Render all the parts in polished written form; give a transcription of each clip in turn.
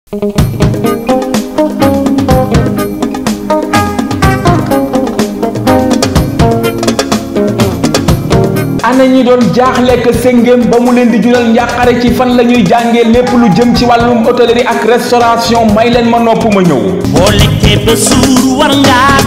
ana ñi doon jaaxle que sëngéem ba mu leen di jural njàqare ci fan la ñuy jàngee lépp lu jëm ci wàllum hôtellerie ak restauration may leen ma nopp ma ñëw. boo lekkee ba suur war ngaa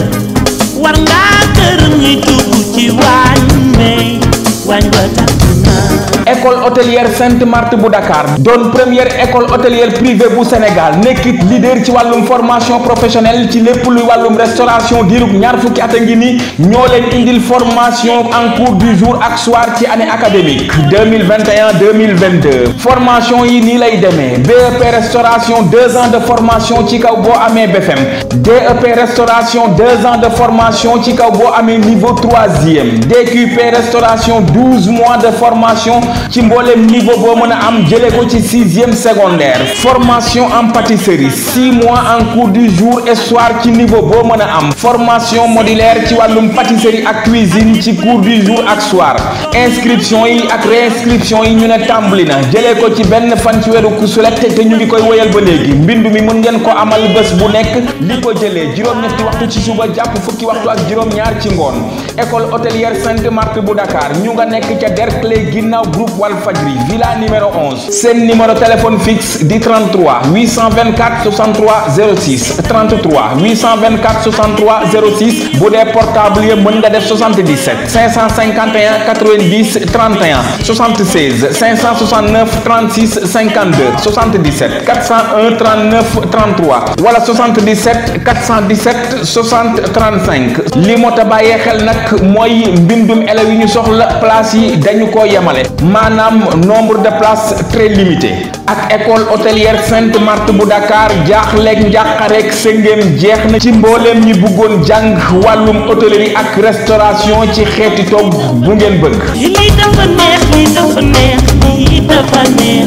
gërëm ñuy dugg ci waañ may waañ ba tàkk na. école hôtelière Sainte Marthe bu Dakar doon première école hôtelière privée bu Sénégal nekkit leader ci wàllum formation professionnelle ci lépp luy wàllum restauration diirub ñaar fukki at a ngi ni ñoo leen indil formation en cours du jour ak soir ci année académique 2021-2022 formation yi nii lay demee BEP restauration 2 ans de formation ci kaw boo amee BFM DEP restauration 2 ans de formation ci kaw boo amee niveau 3e DQP restauration 12 mois de formation ci mboolem niveau boo mën a am jëlee ko ci 6e secondaire formation en pâtisserie 6 mois en cours du jour et soir ci niveau boo mën a am formation modulaire ci wàllum pâtisserie ak cuisine ci cours du jour ak soir inscription yi ak réinscription yi ñu ne tàmbali na jëlee ko ci benn fan ci weeru kusulet te ñu ngi koy woyal ba léegi mbindu mi mën ngeen ko amal bés bu nekk li ko jëlee juróom-ñetti waxtu ci suba jàpp fukki waxtu ak juróom-ñaar ci ngoon école hôtelière Sainte Marthe bu Dakar ñu nga nekk ca Derklé ginnaaw groupe Walfadjri villa numéro 11 seen numéro téléphone fixe di 33 824 63 06 33 824 63 06 bu dee portable yi mën nga def 77 551 90 31 76 569 36 52 77 401 39 33 wala 77 417 60 35 li moo ta bàyyee xel nag mooy mbindum élèves yi ñu soxla place yi dañu ko yemale maanaam nombre de places très limité ak école hôtelière Sainte Marthe bu Dakar jaaxleeg njàqareeg sëngéem jeex na ci mbooleem ñi bëggoon jàng wàllum hôtellerie ak restauration ci xeeti togg bu ngeen bëgg. lii dafa neex lii dafa neex lii dafa neex.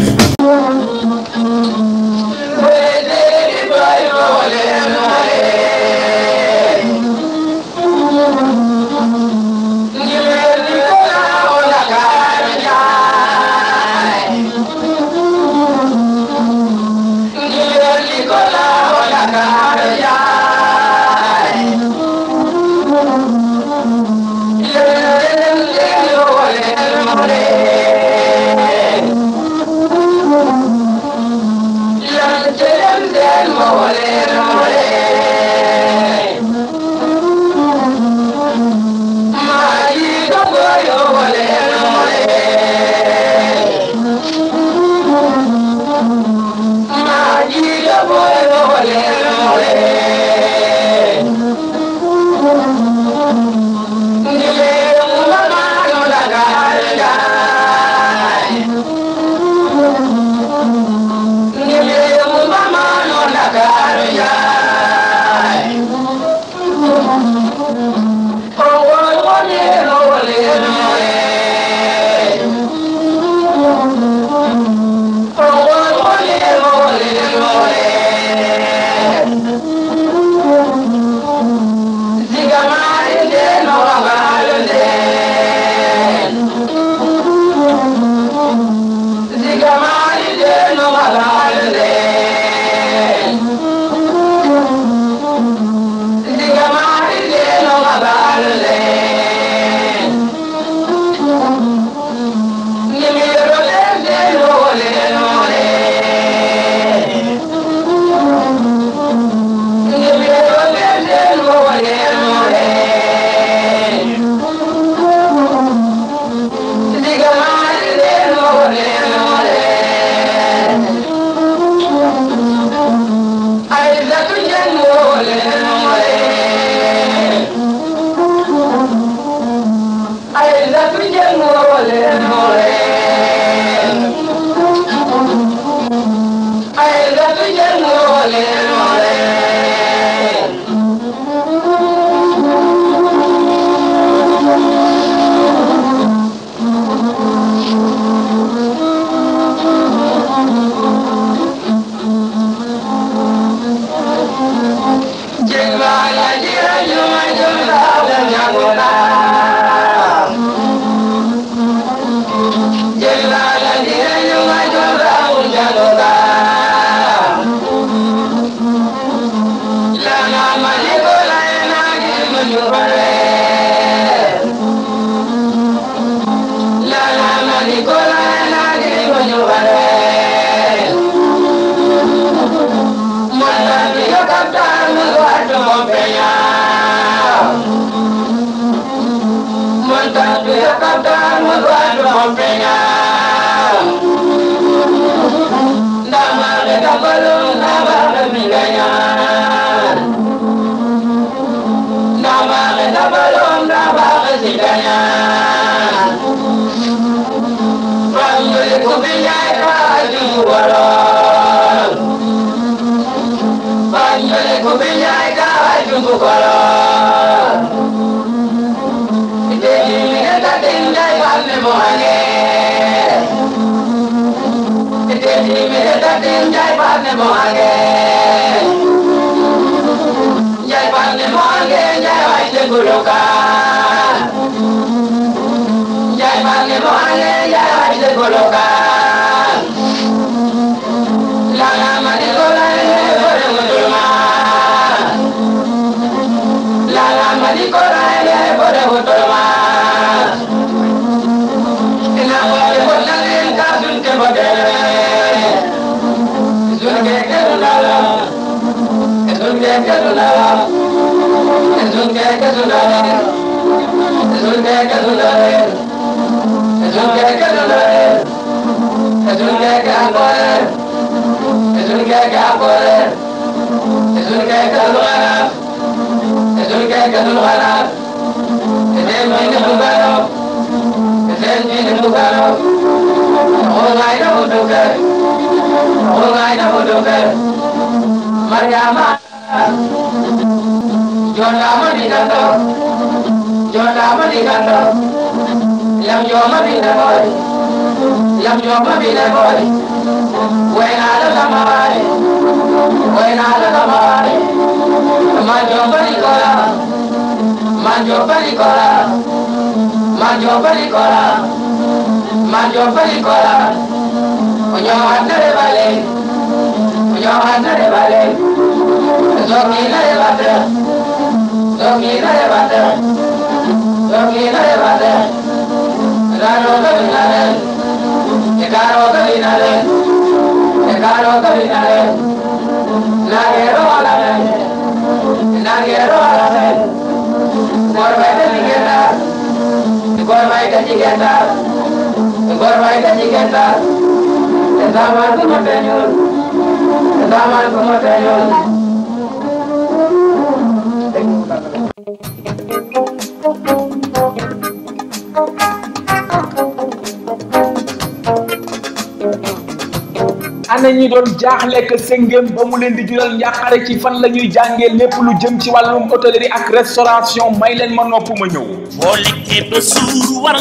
ana ñi doon jaaxle que sëngéem ba mu leen di jural njàqare ci fan la ñuy jàngee lépp lu jëm ci wàllum hôtellerie ak restauration may leen ma nopp ma ñëw. boo lekkee ba suur war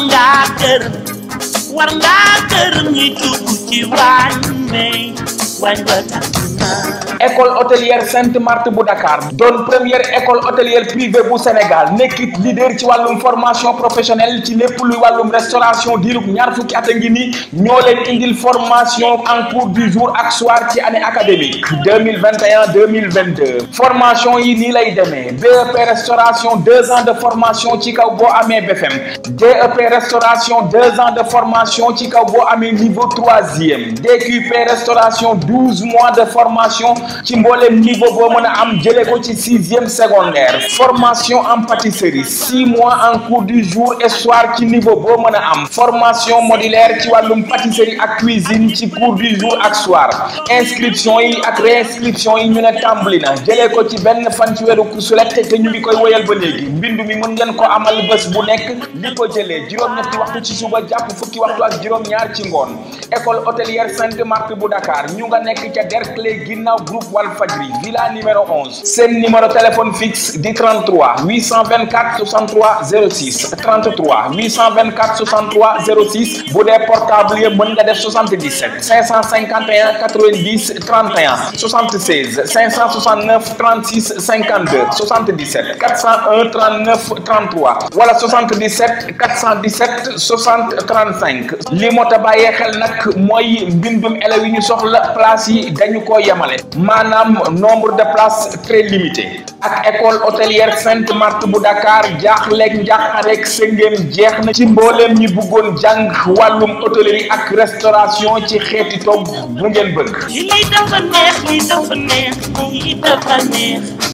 ngaa gërëm ñuy dugg ci waañ may waañ ba tàkk na. école hôtelière Sainte Marthe bu Dakar doon première école hôtelière privée bu Sénégal nekkit leader ci wàllum formation professionnelle ci lépp luy wàllum restauration diirub ñaar fukki at a ngi ni ñoo leen indil formation en cours du jour ak soir ci année académique 2021-2022 formation yi nii lay demee BEP restauration 2 ans de formation ci kaw boo amee BFM DEP restauration 2 ans de formation ci kaw boo amee niveau 3e DQP restauration 12 mois de formation ci mboolem niveau boo mën a am jëlee ko ci 6e secondaire formation en pâtisserie 6 mois en cours du jour et soir ci niveau boo mën a am formation modulaire ci wàllum pâtisserie ak cuisine ci cours du jour ak soir inscription yi ak réinscription yi ñu ne tàmbali na jëlee ko ci benn fan ci weeru kusulet te ñu ngi koy woyal ba léegi mbindu mi mën ngeen ko amal bés bu nekk li ko jëlee juróom-ñetti waxtu ci suba jàpp fukki waxtu ak juróom-ñaar ci ngoon école hôtelière Sainte Marthe bu Dakar ñu nga nekk ca Derklé ginnaaw groupe Walfadjri villa numéro 11 seen numéro téléphone fixe di 33 824 63 06 33 824 63 06 bu dee portable yi mën nga def 77 551 90 31 76 569 36 52 77 401 39 33 wala 77 417 60 35 li moo ta bàyyee xel nag mooy mbindum élèves yi ñu soxla place yi dañu ko yemale maanaam nombre de places très limité ak école hôtelière Sainte Marthe bu Dakar jaaxleeg njàqareeg sëngéem jeex na ci mbooleem ñi bëggoon jàng wàllum hôtellerie ak restauration ci xeeti togg bu ngeen bëgg. lii dafa neex lii dafa neex lii dafa neex.